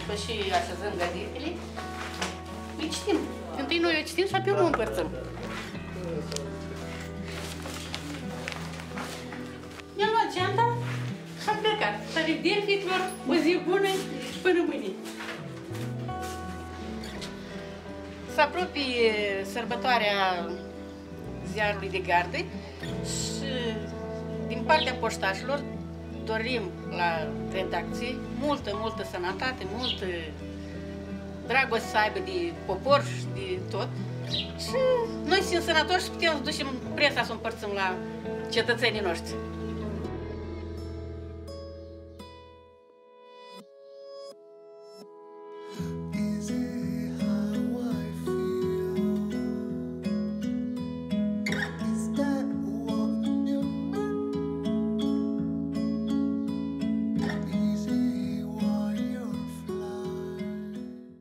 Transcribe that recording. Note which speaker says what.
Speaker 1: după și așezăm gazetele, îi citim. Întâi noi o citim și apoi o împărțăm. Mi-am luat geanta și am plecat. La revedere, fiților, o zi bună și până mâine. Se apropie sărbătoarea ziarului de gardă și din partea poștașilor dorim la redacție multă sănătate, multă dragoste să aibă de popor și de tot. Și noi, fiind sănătoși, putem să ducem presa să o împărțim la cetățenii noștri.